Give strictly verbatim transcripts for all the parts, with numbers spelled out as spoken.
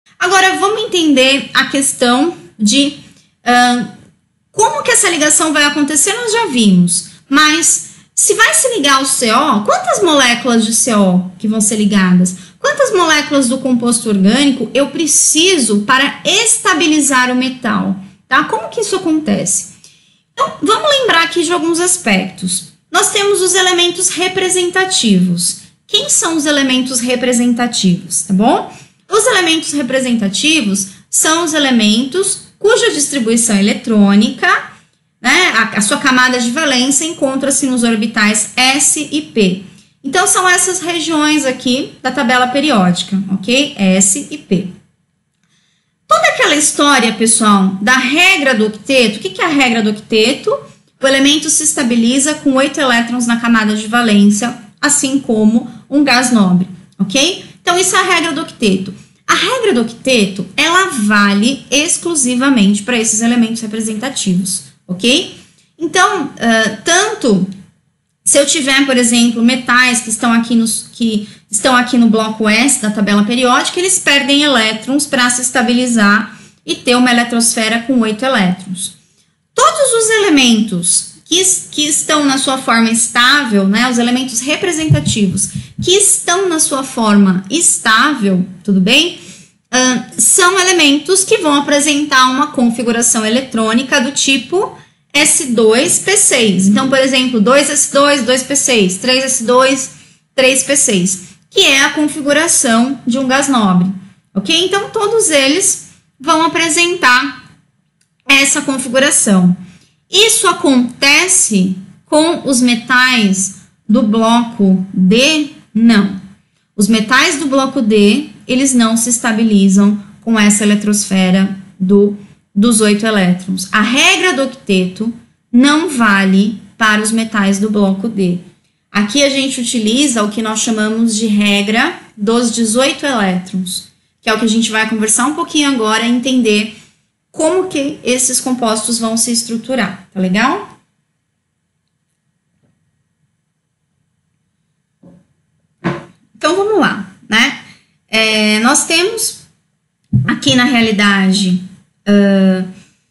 Agora, vamos entender a questão de uh, como que essa ligação vai acontecer, nós já vimos. Mas, se vai se ligar o C O, quantas moléculas de C O que vão ser ligadas? Quantas moléculas do composto orgânico eu preciso para estabilizar o metal? Tá? Como que isso acontece? Então, vamos lembrar aqui de alguns aspectos. Nós temos os elementos representativos. Quem são os elementos representativos, tá bom? Os elementos representativos são os elementos cuja distribuição eletrônica, né, a, a sua camada de valência encontra-se nos orbitais S e P. Então, são essas regiões aqui da tabela periódica, ok? S e P. Toda aquela história, pessoal, da regra do octeto, o que, que é a regra do octeto? O elemento se estabiliza com oito elétrons na camada de valência, assim como um gás nobre, ok? Então, isso é a regra do octeto. A regra do octeto, ela vale exclusivamente para esses elementos representativos, ok? Então, uh, tanto se eu tiver, por exemplo, metais que estão aqui, nos, que estão aqui no bloco S da tabela periódica, eles perdem elétrons para se estabilizar e ter uma eletrosfera com oito elétrons. Todos os elementos que, que estão na sua forma estável, né, os elementos representativos que estão na sua forma estável, tudo bem? Uh, são elementos que vão apresentar uma configuração eletrônica do tipo S dois P seis. Então, por exemplo, dois S dois, dois P seis, três S dois, três P seis, que é a configuração de um gás nobre, ok? Então, todos eles vão apresentar essa configuração. Isso acontece com os metais do bloco D? Não. Os metais do bloco D, eles não se estabilizam com essa eletrosfera do, dos oito elétrons. A regra do octeto não vale para os metais do bloco D. Aqui a gente utiliza o que nós chamamos de regra dos dezoito elétrons, que é o que a gente vai conversar um pouquinho agora e entender como que esses compostos vão se estruturar, tá legal? Então, vamos lá, né? É, nós temos aqui, na realidade, uh,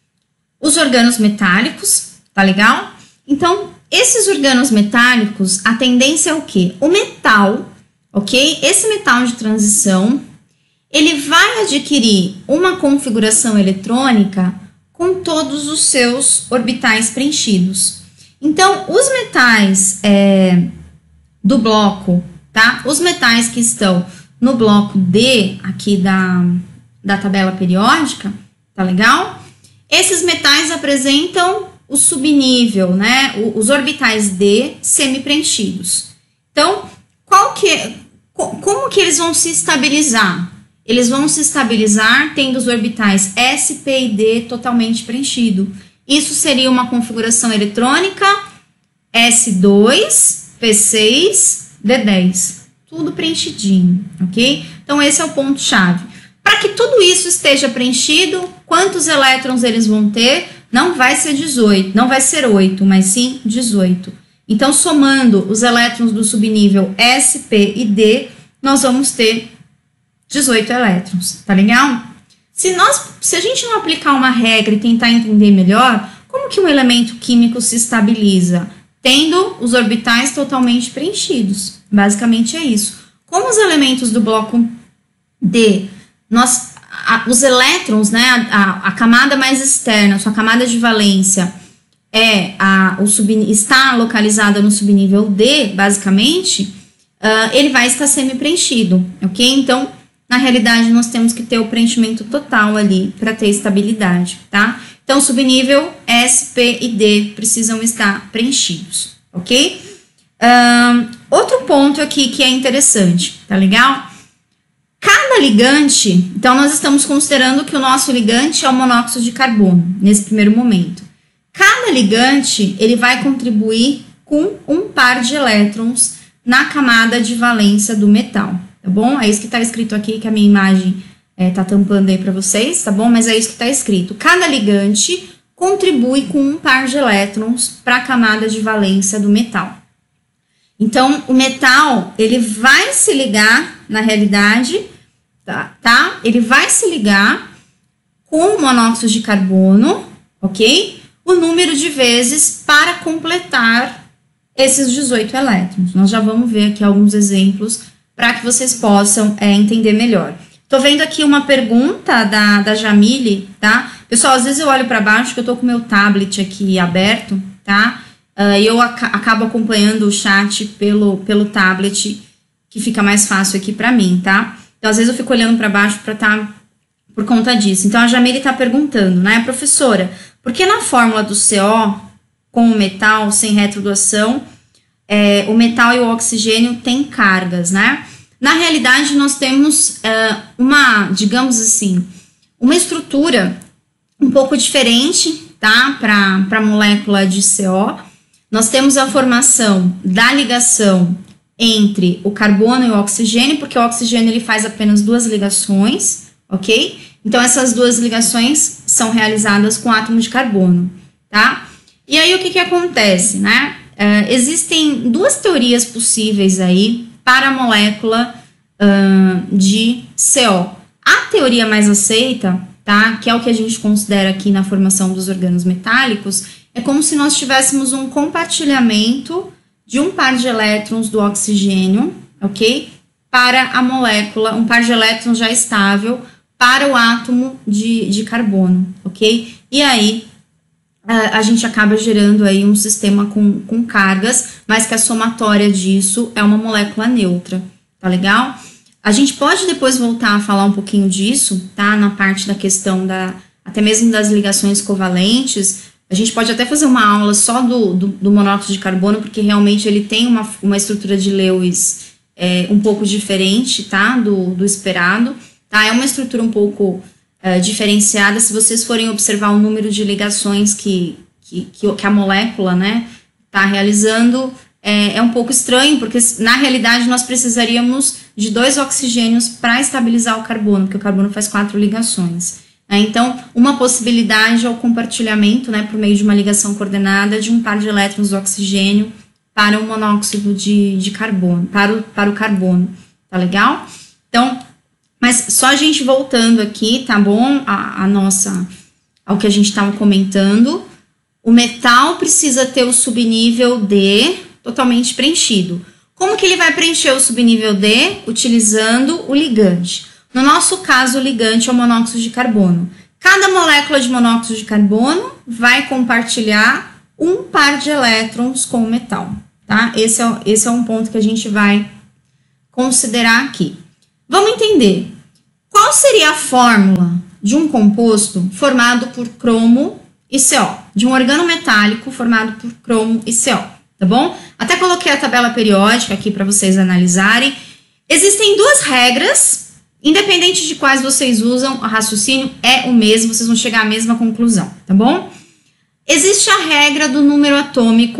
os organos metálicos, tá legal? Então, esses organos metálicos, a tendência é o quê? O metal, ok? Esse metal de transição, ele vai adquirir uma configuração eletrônica com todos os seus orbitais preenchidos. Então, os metais é, do bloco, tá? Os metais que estão no bloco D, aqui da, da tabela periódica, tá legal? Esses metais apresentam o subnível, né? Os orbitais D semi-preenchidos. Então, qual que, como que eles vão se estabilizar? Eles vão se estabilizar tendo os orbitais S, P e D totalmente preenchido. Isso seria uma configuração eletrônica S dois, P seis, D dez. Tudo preenchidinho, ok? Então, esse é o ponto-chave. Para que tudo isso esteja preenchido, quantos elétrons eles vão ter? Não vai ser dezoito, não vai ser oito, mas sim dezoito. Então, somando os elétrons do subnível S, P e D, nós vamos ter dezoito elétrons, tá legal? Se, nós, se a gente não aplicar uma regra e tentar entender melhor, como que um elemento químico se estabiliza? Tendo os orbitais totalmente preenchidos. Basicamente é isso. Como os elementos do bloco D, nós, a, os elétrons, né, a, a camada mais externa, a sua camada de valência, é a, o sub, está localizada no subnível D, basicamente, uh, ele vai estar semi-preenchido, ok? Então, na realidade, nós temos que ter o preenchimento total ali para ter estabilidade, tá? Então, subnível S, P e D precisam estar preenchidos, ok? Um, outro ponto aqui que é interessante, tá legal? Cada ligante, então nós estamos considerando que o nosso ligante é o monóxido de carbono, nesse primeiro momento. Cada ligante, ele vai contribuir com um par de elétrons na camada de valência do metal, tá bom? É isso que está escrito aqui, que a minha imagem é, tá tampando aí para vocês, tá bom? Mas é isso que está escrito. Cada ligante contribui com um par de elétrons para a camada de valência do metal. Então, o metal, ele vai se ligar, na realidade, tá? tá? Ele vai se ligar com o monóxido de carbono, ok? O número de vezes para completar esses dezoito elétrons. Nós já vamos ver aqui alguns exemplos para que vocês possam é, entender melhor. Tô vendo aqui uma pergunta da, da Jamile, tá? Pessoal, às vezes eu olho para baixo que eu tô com o meu tablet aqui aberto, tá? Uh, eu ac acabo acompanhando o chat pelo, pelo tablet, que fica mais fácil aqui para mim, tá? Então, às vezes eu fico olhando para baixo para tá por conta disso. Então, a Jamile tá perguntando, né? Professora, por que na fórmula do C O, com o metal, sem retrodoação, é, o metal e o oxigênio têm cargas, né? Na realidade, nós temos uh, uma, digamos assim, uma estrutura um pouco diferente, tá? Para a molécula de C O. Nós temos a formação da ligação entre o carbono e o oxigênio, porque o oxigênio ele faz apenas duas ligações, ok? Então, essas duas ligações são realizadas com átomo de carbono, tá? E aí, o que que acontece, né? Uh, existem duas teorias possíveis aí para a molécula uh, de C O. A teoria mais aceita, tá? Que é o que a gente considera aqui na formação dos orgânulos metálicos, é como se nós tivéssemos um compartilhamento de um par de elétrons do oxigênio, ok? Para a molécula, um par de elétrons já estável para o átomo de, de carbono, ok? E aí, a, a gente acaba gerando aí um sistema com, com cargas, mas que a somatória disso é uma molécula neutra, tá legal? A gente pode depois voltar a falar um pouquinho disso, tá? Na parte da questão da, até mesmo das ligações covalentes. A gente pode até fazer uma aula só do, do, do monóxido de carbono, porque realmente ele tem uma, uma estrutura de Lewis é, um pouco diferente, tá? Do, do esperado, tá? É uma estrutura um pouco é, diferenciada. Se vocês forem observar o número de ligações que, que, que a molécula, né, tá realizando, é, é um pouco estranho, porque na realidade nós precisaríamos de dois oxigênios para estabilizar o carbono, porque o carbono faz quatro ligações. Então, uma possibilidade é o compartilhamento, né, por meio de uma ligação coordenada de um par de elétrons do oxigênio para o monóxido de, de carbono, para o, para o carbono, tá legal? Então, mas só a gente voltando aqui, tá bom? A, a nossa, ao que a gente estava comentando, o metal precisa ter o subnível D totalmente preenchido. Como que ele vai preencher o subnível D? Utilizando o ligante. No nosso caso, o ligante é o monóxido de carbono. Cada molécula de monóxido de carbono vai compartilhar um par de elétrons com o metal, tá? Esse é, esse é um ponto que a gente vai considerar aqui. Vamos entender. Qual seria a fórmula de um composto formado por cromo e C O? De um organometálico formado por cromo e C O, tá bom? Até coloquei a tabela periódica aqui para vocês analisarem. Existem duas regras. Independente de quais vocês usam, o raciocínio é o mesmo, vocês vão chegar à mesma conclusão, tá bom? Existe a regra do número atômico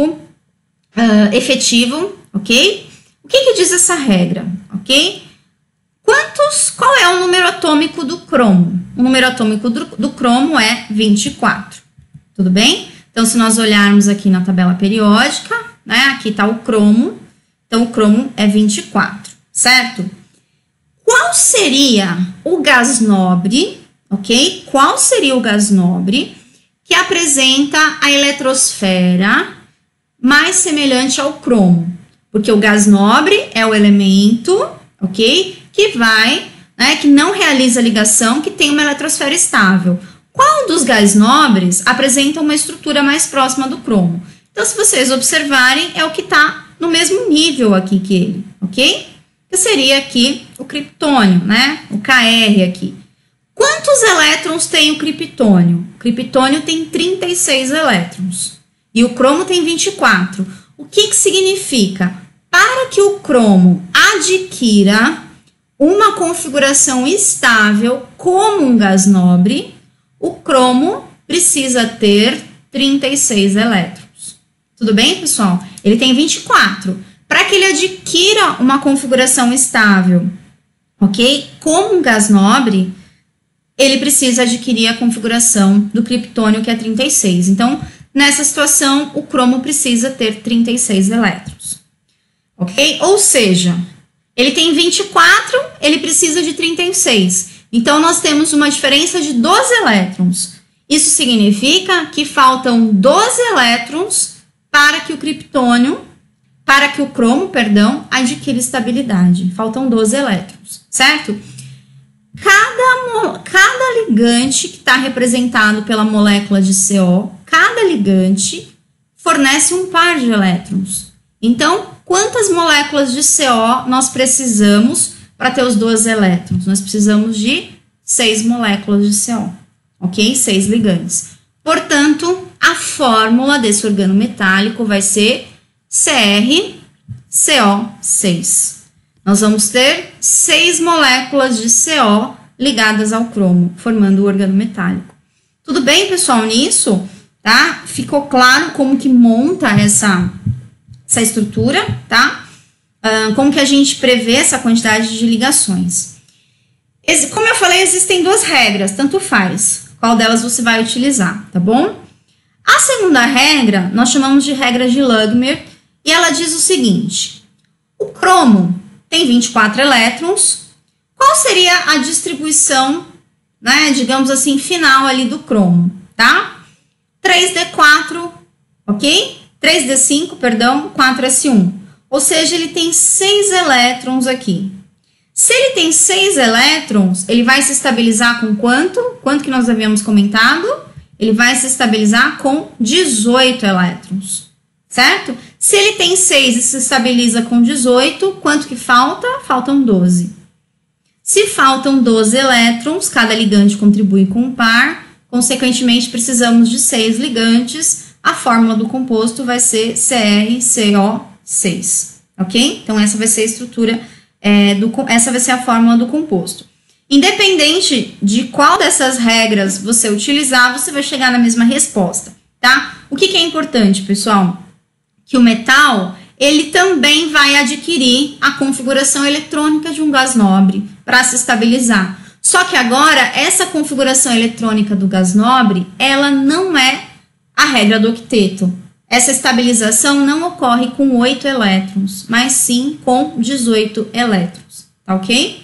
uh, efetivo, ok? O que que diz essa regra, ok? Quantos, qual é o número atômico do cromo? O número atômico do, do cromo é vinte e quatro, tudo bem? Então, se nós olharmos aqui na tabela periódica, né, aqui tá o cromo, então o cromo é vinte e quatro, certo? Qual seria o gás nobre, ok? Qual seria o gás nobre que apresenta a eletrosfera mais semelhante ao cromo? Porque o gás nobre é o elemento, ok? Que vai, né, que não realiza ligação, que tem uma eletrosfera estável. Qual dos gás nobres apresenta uma estrutura mais próxima do cromo? Então, se vocês observarem, é o que está no mesmo nível aqui que ele, ok? Que seria aqui o criptônio, né? O K R aqui. Quantos elétrons tem o criptônio? O criptônio tem trinta e seis elétrons e o cromo tem vinte e quatro. O que que significa? Para que o cromo adquira uma configuração estável como um gás nobre, o cromo precisa ter trinta e seis elétrons. Tudo bem, pessoal? Ele tem vinte e quatro. Para que ele adquira uma configuração estável, ok? Como um gás nobre, ele precisa adquirir a configuração do criptônio, que é trinta e seis. Então, nessa situação, o cromo precisa ter trinta e seis elétrons, ok? Ou seja, Ele tem vinte e quatro, ele precisa de trinta e seis. Então, nós temos uma diferença de doze elétrons. Isso significa que faltam doze elétrons para que o criptônio, para que o cromo, perdão, adquira estabilidade. Faltam doze elétrons, certo? Cada, cada ligante que está representado pela molécula de C O, cada ligante fornece um par de elétrons. Então, quantas moléculas de C O nós precisamos para ter os doze elétrons? Nós precisamos de seis moléculas de C O, ok? seis ligantes. Portanto, a fórmula desse organometálico vai ser C R C O seis. Nós vamos ter seis moléculas de C O ligadas ao cromo, formando o organometálico. Tudo bem, pessoal, nisso? Tá? Ficou claro como que monta essa, essa estrutura, tá? Uh, como que a gente prevê essa quantidade de ligações. Ex- como eu falei, existem duas regras, tanto faz qual delas você vai utilizar, tá bom? A segunda regra, nós chamamos de regra de Langmuir, e ela diz o seguinte: o cromo tem vinte e quatro elétrons. Qual seria a distribuição, né, digamos assim, final ali do cromo, tá? três D quatro, ok? três D cinco, perdão, quatro S um. Ou seja, ele tem seis elétrons aqui. Se ele tem seis elétrons, ele vai se estabilizar com quanto? Quanto que nós havíamos comentado? Ele vai se estabilizar com dezoito elétrons, certo? Se ele tem seis e se estabiliza com dezoito, quanto que falta? Faltam doze. Se faltam doze elétrons, cada ligante contribui com um par, consequentemente precisamos de seis ligantes, a fórmula do composto vai ser C R C O seis, ok? Então essa vai ser a estrutura, é, do, essa vai ser a fórmula do composto. Independente de qual dessas regras você utilizar, você vai chegar na mesma resposta, tá? O que que é importante, pessoal? Que o metal, ele também vai adquirir a configuração eletrônica de um gás nobre para se estabilizar. Só que agora, essa configuração eletrônica do gás nobre, ela não é a regra do octeto. Essa estabilização não ocorre com oito elétrons, mas sim com dezoito elétrons, tá ok?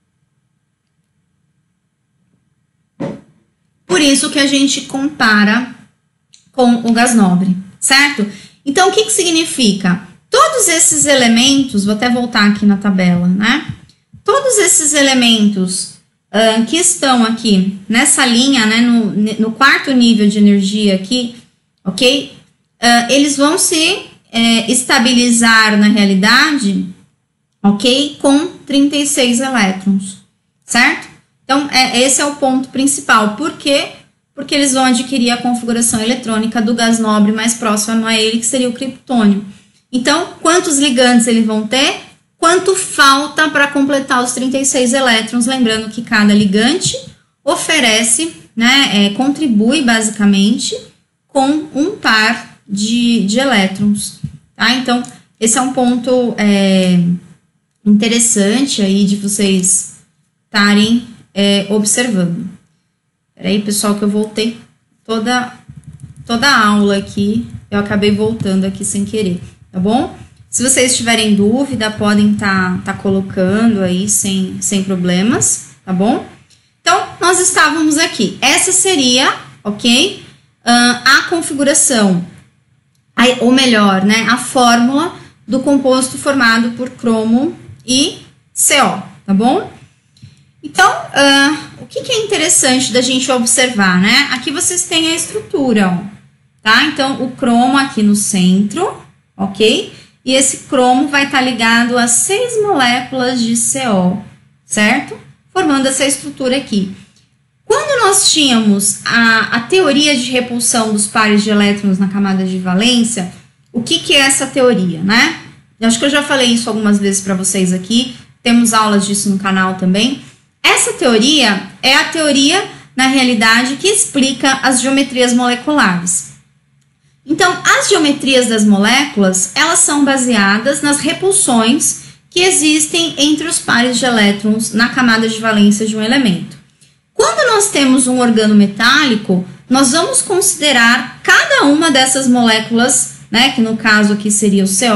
Por isso que a gente compara com o gás nobre, certo? Então, o que que significa? Todos esses elementos, vou até voltar aqui na tabela, né? Todos esses elementos uh, que estão aqui nessa linha, né, no, no quarto nível de energia aqui, ok? Uh, eles vão se é, estabilizar na realidade, ok? Com trinta e seis elétrons, certo? Então, é, esse é o ponto principal. Por quê? Porque eles vão adquirir a configuração eletrônica do gás nobre mais próximo a ele, que seria o criptônio. Então, quantos ligantes eles vão ter? Quanto falta para completar os trinta e seis elétrons? Lembrando que cada ligante oferece, né, é, contribui basicamente com um par de, de elétrons, tá? Então, esse é um ponto é, interessante aí de vocês estarem é, observando. Peraí, pessoal, que eu voltei toda, toda a aula aqui, eu acabei voltando aqui sem querer, tá bom? Se vocês tiverem dúvida, podem tá, tá colocando aí sem, sem problemas, tá bom? Então, nós estávamos aqui. Essa seria, ok? Uh, a configuração, a, ou melhor, né? A fórmula do composto formado por cromo e C O, tá bom? Então, uh, o que, que é interessante da gente observar, né? Aqui vocês têm a estrutura, ó, tá? Então, o cromo aqui no centro, ok? E esse cromo vai estar ligado a seis moléculas de C O, certo? Formando essa estrutura aqui. Quando nós tínhamos a, a teoria de repulsão dos pares de elétrons na camada de valência, o que, que é essa teoria, né? Eu acho que eu já falei isso algumas vezes para vocês aqui, temos aulas disso no canal também. Essa teoria é a teoria, na realidade, que explica as geometrias moleculares. Então, as geometrias das moléculas, elas são baseadas nas repulsões que existem entre os pares de elétrons na camada de valência de um elemento. Quando nós temos um organometálico, nós vamos considerar cada uma dessas moléculas, né, que no caso aqui seria o C O,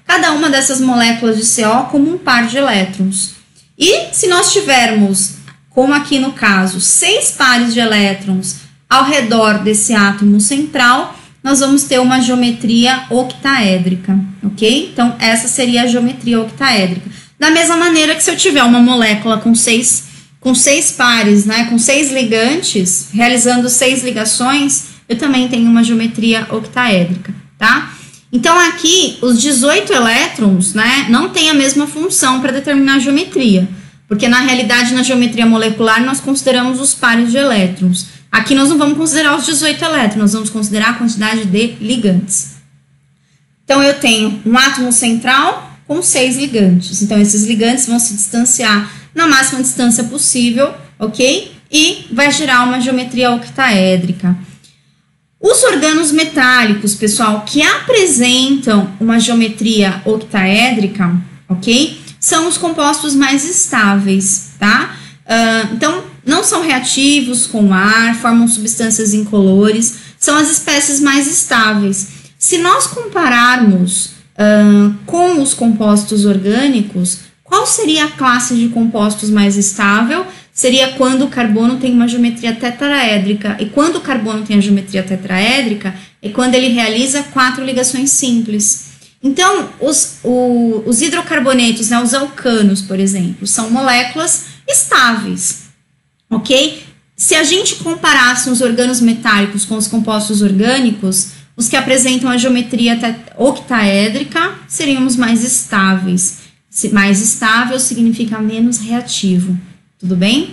cada uma dessas moléculas de C O como um par de elétrons. E se nós tivermos, como aqui no caso, seis pares de elétrons ao redor desse átomo central, nós vamos ter uma geometria octaédrica, ok? Então, essa seria a geometria octaédrica. Da mesma maneira que se eu tiver uma molécula com seis, com seis pares, né, com seis ligantes, realizando seis ligações, eu também tenho uma geometria octaédrica, tá? Então, aqui, os dezoito elétrons, né, não têm a mesma função para determinar a geometria, porque, na realidade, na geometria molecular, nós consideramos os pares de elétrons. Aqui, nós não vamos considerar os dezoito elétrons, nós vamos considerar a quantidade de ligantes. Então, eu tenho um átomo central com seis ligantes. Então, esses ligantes vão se distanciar na máxima distância possível, ok? E vai gerar uma geometria octaédrica. Os organos metálicos, pessoal, que apresentam uma geometria octaédrica, ok? São os compostos mais estáveis, tá? Uh, então, não são reativos com ar, formam substâncias incolores, são as espécies mais estáveis. Se nós compararmos uh, com os compostos orgânicos, qual seria a classe de compostos mais estável? Seria quando o carbono tem uma geometria tetraédrica. E quando o carbono tem a geometria tetraédrica, é quando ele realiza quatro ligações simples. Então, os, o, os hidrocarbonetos, né, os alcanos, por exemplo, são moléculas estáveis, ok? Se a gente comparasse os organos metálicos com os compostos orgânicos, os que apresentam a geometria octaédrica seriam os mais estáveis. Mais estável significa menos reativo. Tudo bem?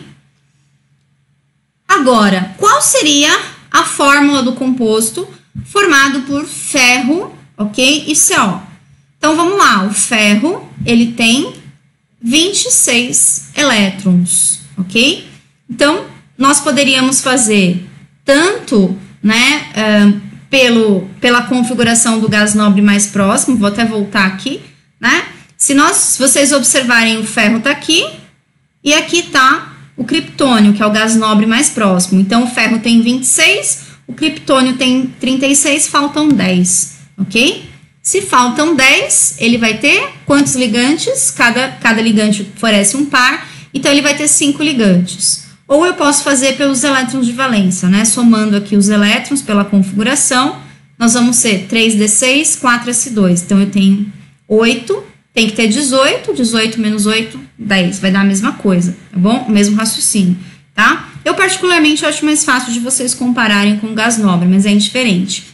Agora, qual seria a fórmula do composto formado por ferro, ok, e C O? Então, vamos lá. O ferro, ele tem vinte e seis elétrons, ok? Então, nós poderíamos fazer tanto, né, uh, pelo, pela configuração do gás nobre mais próximo, vou até voltar aqui, né? Se, nós, se vocês observarem, o ferro está aqui, e aqui está o criptônio, que é o gás nobre mais próximo. Então, o ferro tem vinte e seis, o criptônio tem trinta e seis, faltam dez, ok? Se faltam dez, ele vai ter quantos ligantes? Cada, cada ligante oferece um par, então ele vai ter cinco ligantes. Ou eu posso fazer pelos elétrons de valência, né? Somando aqui os elétrons pela configuração, nós vamos ter três d seis, quatro s dois. Então, eu tenho oito. Tem que ter dezoito, dezoito menos oito, dez. Vai dar a mesma coisa, tá bom? O mesmo raciocínio, tá? Eu, particularmente, acho mais fácil de vocês compararem com o gás nobre, mas é indiferente.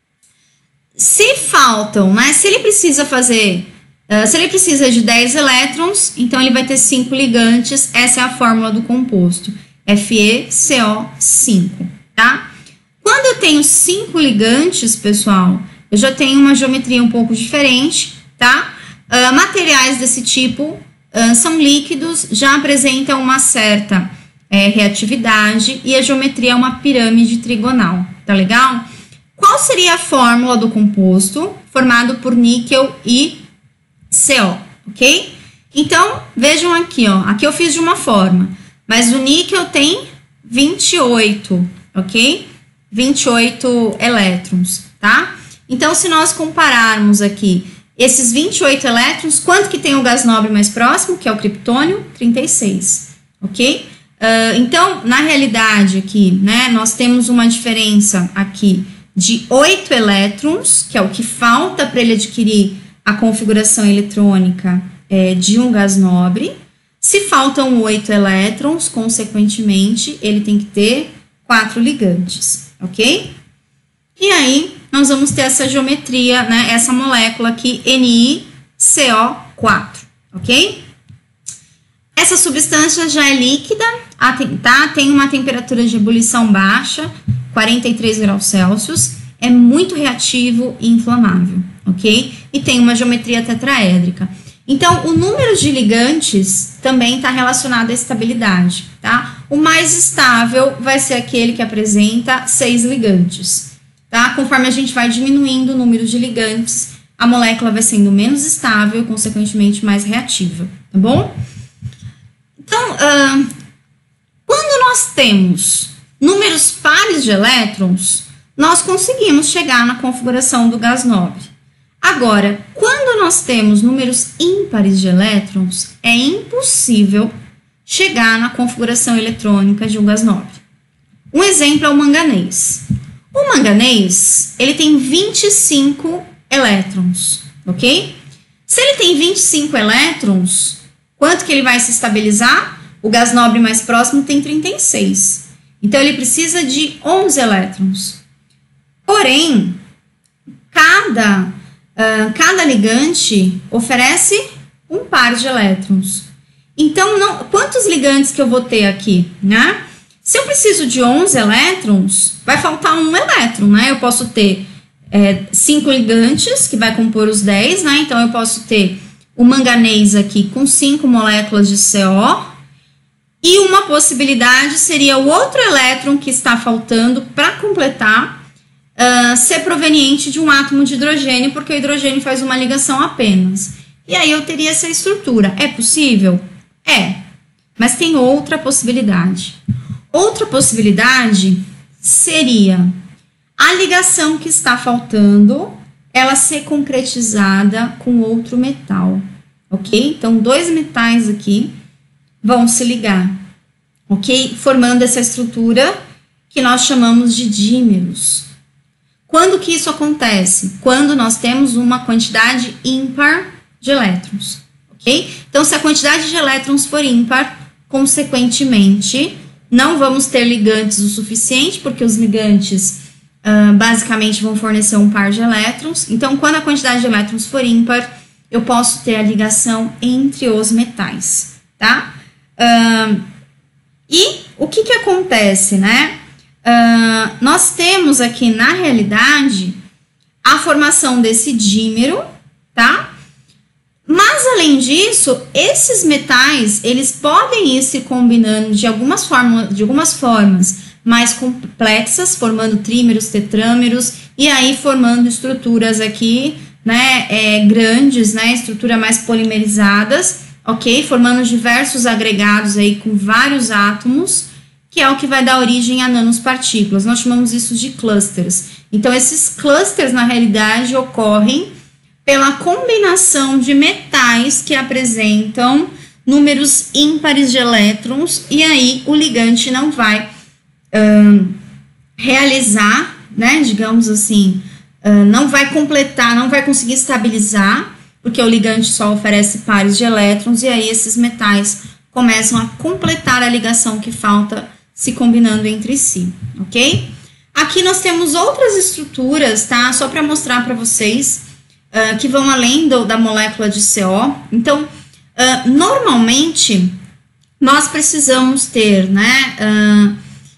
Se faltam, né? Se ele precisa fazer... Uh, se ele precisa de dez elétrons, então ele vai ter cinco ligantes. Essa é a fórmula do composto. F e C O cinco, tá? Quando eu tenho cinco ligantes, pessoal, eu já tenho uma geometria um pouco diferente, tá? Uh, materiais desse tipo uh, são líquidos, já apresentam uma certa é, reatividade e a geometria é uma pirâmide trigonal, tá legal? Qual seria a fórmula do composto formado por níquel e C O, ok? Então, vejam aqui, ó, aqui eu fiz de uma forma, mas o níquel tem vinte e oito, ok? vinte e oito elétrons, tá? Então, se nós compararmos aqui esses vinte e oito elétrons, quanto que tem o gás nobre mais próximo, que é o criptônio? trinta e seis, ok? Uh, então, na realidade aqui, né, nós temos uma diferença aqui de oito elétrons, que é o que falta para ele adquirir a configuração eletrônica é, de um gás nobre. Se faltam oito elétrons, consequentemente, ele tem que ter quatro ligantes, ok? E aí, nós vamos ter essa geometria, né, essa molécula aqui, N i C O quatro, ok? Essa substância já é líquida, tá? Tem uma temperatura de ebulição baixa, quarenta e três graus Celsius, é muito reativo e inflamável, ok? E tem uma geometria tetraédrica. Então, o número de ligantes também está relacionado à estabilidade, tá? O mais estável vai ser aquele que apresenta seis ligantes, tá? Conforme a gente vai diminuindo o número de ligantes, a molécula vai sendo menos estável e, consequentemente, mais reativa, tá bom? Então, uh, quando nós temos números pares de elétrons, nós conseguimos chegar na configuração do gás nobre. Agora, quando nós temos números ímpares de elétrons, é impossível chegar na configuração eletrônica de um gás nobre. Um exemplo é o manganês. O manganês, ele tem vinte e cinco elétrons, ok? Se ele tem vinte e cinco elétrons, quanto que ele vai se estabilizar? O gás nobre mais próximo tem trinta e seis. Então, ele precisa de onze elétrons. Porém, cada, uh, cada ligante oferece um par de elétrons. Então, não, quantos ligantes que eu vou ter aqui, né? Se eu preciso de onze elétrons, vai faltar um elétron, né? Eu posso ter é, cinco ligantes, que vai compor os dez, né? Então, eu posso ter o manganês aqui com cinco moléculas de C O. E uma possibilidade seria o outro elétron que está faltando para completar uh, ser proveniente de um átomo de hidrogênio, porque o hidrogênio faz uma ligação apenas. E aí eu teria essa estrutura. É possível? É. Mas tem outra possibilidade. Outra possibilidade seria a ligação que está faltando, ela ser concretizada com outro metal, ok? Então, dois metais aqui vão se ligar, ok? Formando essa estrutura que nós chamamos de dímeros. Quando que isso acontece? Quando nós temos uma quantidade ímpar de elétrons, ok? Então, se a quantidade de elétrons for ímpar, consequentemente, não vamos ter ligantes o suficiente, porque os ligantes uh, basicamente vão fornecer um par de elétrons. Então, quando a quantidade de elétrons for ímpar, eu posso ter a ligação entre os metais, tá? Uh, e o que que acontece, né? Uh, nós temos aqui, na realidade, a formação desse dímero, tá? Mas, além disso, esses metais, eles podem ir se combinando de algumas, forma, de algumas formas mais complexas, formando trímeros, tetrâmeros, e aí formando estruturas aqui, né, é, grandes, né, estruturas mais polimerizadas, ok? Formando diversos agregados aí com vários átomos, que é o que vai dar origem a nanopartículas. Nós chamamos isso de clusters. Então, esses clusters, na realidade, ocorrem pela combinação de metais que apresentam números ímpares de elétrons, e aí o ligante não vai hum, realizar, né, digamos assim, hum, não vai completar, não vai conseguir estabilizar, porque o ligante só oferece pares de elétrons, e aí esses metais começam a completar a ligação que falta, se combinando entre si, ok? Aqui nós temos outras estruturas, tá? Só para mostrar para vocês, Uh, que vão além do, da molécula de C O. Então, uh, normalmente, nós precisamos ter, né, uh,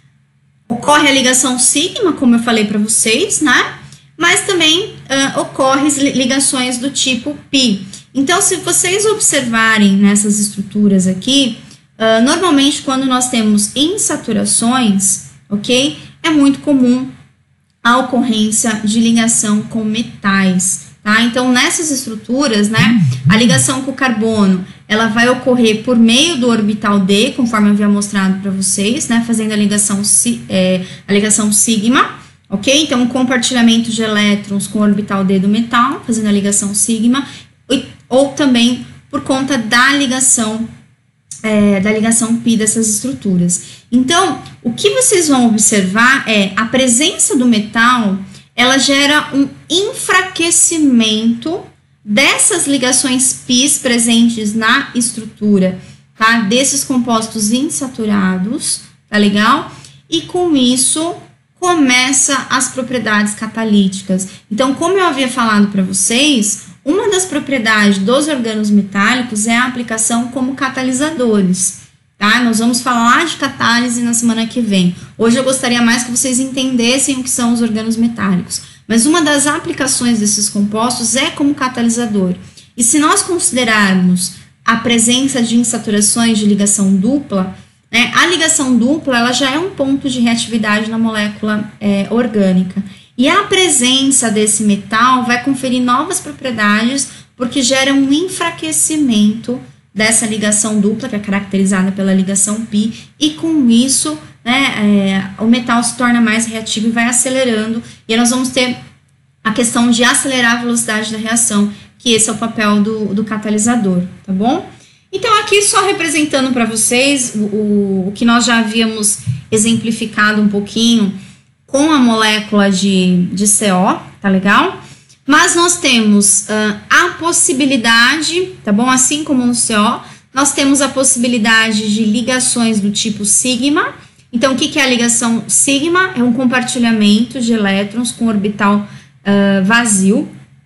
ocorre a ligação sigma, como eu falei para vocês, né, mas também uh, ocorrem ligações do tipo pi. Então, se vocês observarem nessas estruturas aqui, uh, normalmente, quando nós temos insaturações, ok, é muito comum a ocorrência de ligação com metais. Tá? Então, nessas estruturas, né, a ligação com o carbono, ela vai ocorrer por meio do orbital D, conforme eu havia mostrado para vocês, né, fazendo a ligação, é, a ligação sigma, ok? Então, um compartilhamento de elétrons com o orbital D do metal, fazendo a ligação sigma, ou também por conta da ligação, é, da ligação pi dessas estruturas. Então, o que vocês vão observar é a presença do metal, ela gera um enfraquecimento dessas ligações pis presentes na estrutura, tá? Desses compostos insaturados, tá legal? E com isso, começa as propriedades catalíticas. Então, como eu havia falado para vocês, uma das propriedades dos orgânulos metálicos é a aplicação como catalisadores, tá? Nós vamos falar de catálise na semana que vem. Hoje eu gostaria mais que vocês entendessem o que são os orgânulos metálicos. Mas uma das aplicações desses compostos é como catalisador. E se nós considerarmos a presença de insaturações de ligação dupla, né, a ligação dupla ela já é um ponto de reatividade na molécula é, orgânica. E a presença desse metal vai conferir novas propriedades, porque gera um enfraquecimento dessa ligação dupla, que é caracterizada pela ligação pi, e com isso, né, é, o metal se torna mais reativo e vai acelerando, e nós vamos ter a questão de acelerar a velocidade da reação, que esse é o papel do, do catalisador, tá bom? Então, aqui só representando para vocês o, o, o que nós já havíamos exemplificado um pouquinho com a molécula de, de C O, tá legal? Mas nós temos uh, a possibilidade, tá bom? Assim como no C O, nós temos a possibilidade de ligações do tipo sigma. Então, o que, que é a ligação sigma? É um compartilhamento de elétrons com orbital uh, vazio,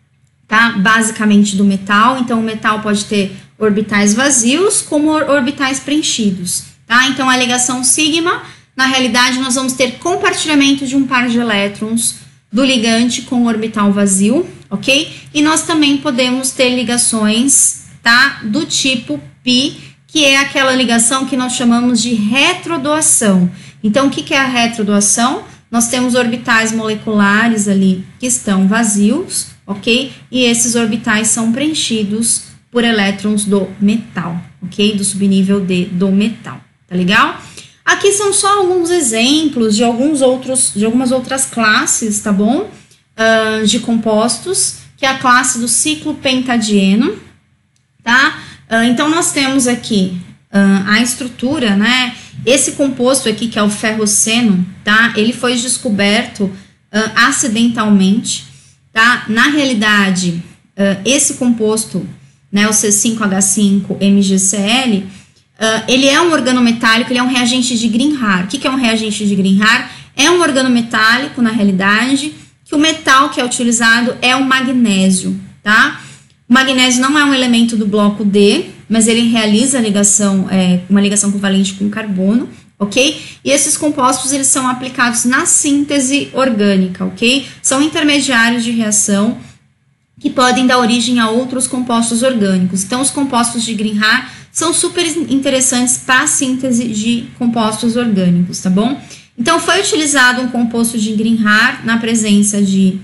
tá? Basicamente do metal. Então, o metal pode ter orbitais vazios como orbitais preenchidos, tá? Então, a ligação sigma, na realidade, nós vamos ter compartilhamento de um par de elétrons do ligante com o orbital vazio, ok? E nós também podemos ter ligações, tá? Do tipo pi, que é aquela ligação que nós chamamos de retrodoação. Então, o que, que é a retrodoação? Nós temos orbitais moleculares ali que estão vazios, ok? E esses orbitais são preenchidos por elétrons do metal, ok? Do subnível D do metal, tá legal? Aqui são só alguns exemplos de alguns outros, de algumas outras classes, tá bom? Uh, de compostos, que é a classe do ciclo pentadieno, tá? Uh, então, nós temos aqui uh, a estrutura, né? Esse composto aqui, que é o ferroceno, tá? Ele foi descoberto uh, acidentalmente, tá? Na realidade, uh, esse composto, né, o C cinco H cinco M G C L, Uh, ele é um organometálico, ele é um reagente de Grignard. O que, que é um reagente de Grignard? É um organometálico, na realidade, que o metal que é utilizado é o magnésio, tá? O magnésio não é um elemento do bloco D, mas ele realiza a ligação, é, uma ligação covalente com carbono, ok? E esses compostos, eles são aplicados na síntese orgânica, ok? São intermediários de reação que podem dar origem a outros compostos orgânicos. Então, os compostos de Grignard são super interessantes para a síntese de compostos orgânicos, tá bom? Então, foi utilizado um composto de Grignard na presença de,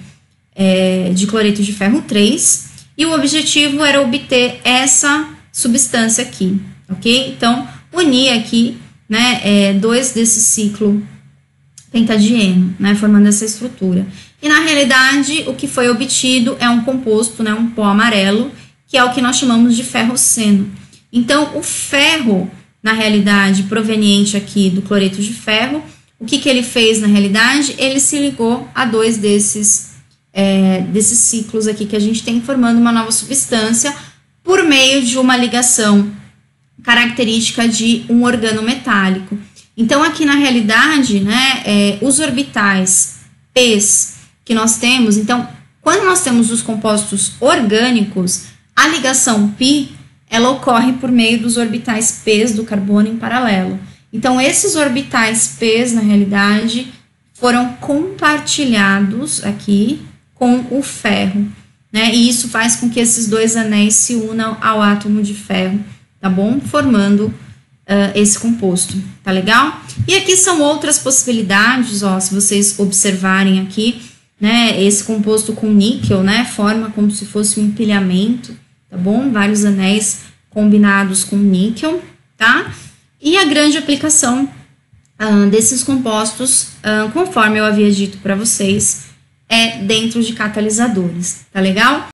é, de cloreto de ferro três, e o objetivo era obter essa substância aqui, ok? Então, unir aqui, né, é, dois desse ciclo pentadieno, né, formando essa estrutura. E, na realidade, o que foi obtido é um composto, né, um pó amarelo, que é o que nós chamamos de ferroceno. Então, o ferro, na realidade, proveniente aqui do cloreto de ferro, o que, que ele fez na realidade? Ele se ligou a dois desses, é, desses ciclos aqui que a gente tem, formando uma nova substância por meio de uma ligação característica de um organometálico. Então, aqui na realidade, né, é, os orbitais P's que nós temos, então, quando nós temos os compostos orgânicos, a ligação pi, ela ocorre por meio dos orbitais P's do carbono em paralelo. Então, esses orbitais P's, na realidade, foram compartilhados aqui com o ferro, né? E isso faz com que esses dois anéis se unam ao átomo de ferro, tá bom? Formando uh, esse composto, tá legal? E aqui são outras possibilidades, ó, se vocês observarem aqui, né? Esse composto com níquel, né? Forma como se fosse um empilhamento, tá bom? Vários anéis combinados com níquel, tá? E a grande aplicação uh, desses compostos, uh, conforme eu havia dito para vocês, é dentro de catalisadores, tá legal?